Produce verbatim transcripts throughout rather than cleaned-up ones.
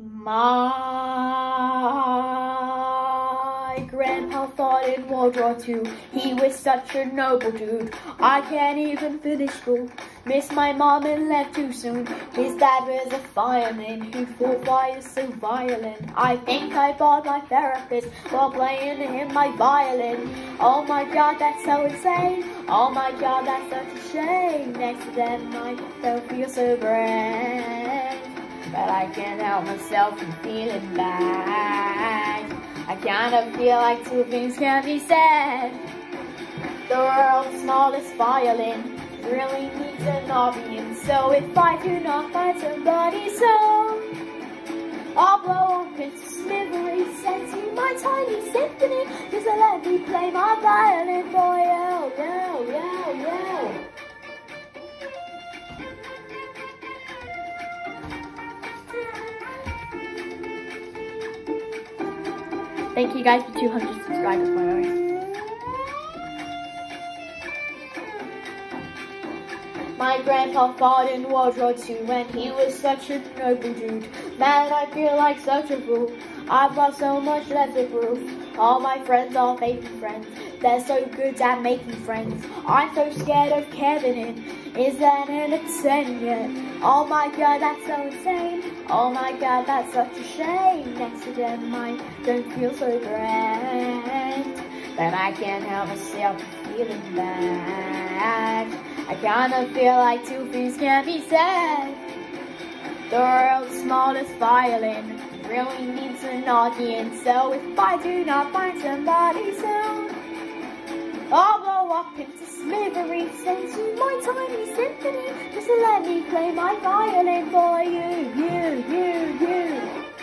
My grandpa fought in World War Two. He was such a noble dude. I can't even finish school. Missed my mom and left too soon. His dad was a fireman who fought fires so violent. I think I bought my therapist while playing him my violin. Oh my god, that's so insane. Oh my god, that's such a shame. Next to them I don't feel so brave, but I can't help myself from feeling bad. I kinda feel like two things can be said. The world's smallest violin really needs an audience. So if I do not find somebody soon, I'll blow up into smithereens, send you my tiny symphony. Just let me play my violin for you, you, you, you. Thank you guys for two hundred subscribers, by the way. My grandpa fought in World War Two and he was such a noble dude. Man, I feel like such a fool. I've lost so much left to prove. All my friends are fake friends. They're so good at making friends. I'm so scared of Kevin in. Is that an insane yet? Oh my god, that's so insane. Oh my god, that's such a shame. Next to them I don't feel so grand, but I can't help myself feeling bad. I kinda feel like two things can be said. The world's smallest violin really needs an audience. So if I do not find somebody soon, I'll blow up into smithereens, send you my tiny symphony. Just let me play my violin for you, you, you, you.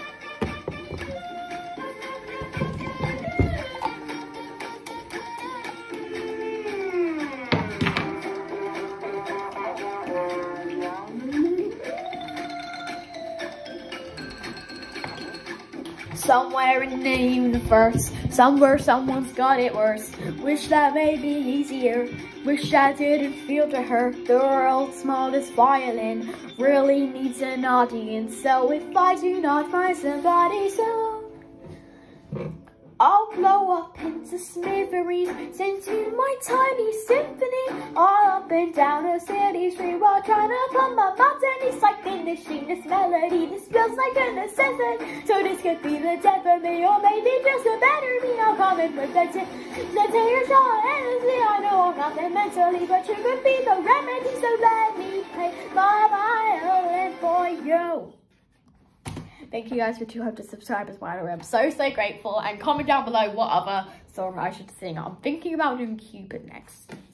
Somewhere in the universe, somewhere someone's got it worse. Wish that made me easier. Wish I didn't feel to hurt. The world's smallest violin really needs an audience. So if I do not find somebody soon, I'll blow up into smithereens, send you my tiny symphony. All up and down a city street while trying to climb a mountain. It's like finishing this melody. This feels like a necessity. So this could be the death of me, or maybe just a better me. I'll come and protect it. Let's hear your shot, endlessly. I know I'm not there mentally, but you could be the remedy. So let me play my violin for you. Thank you guys for two hundred subscribers, by the way. I'm so, so grateful. And comment down below what other song I should sing. I'm thinking about doing Cupid next.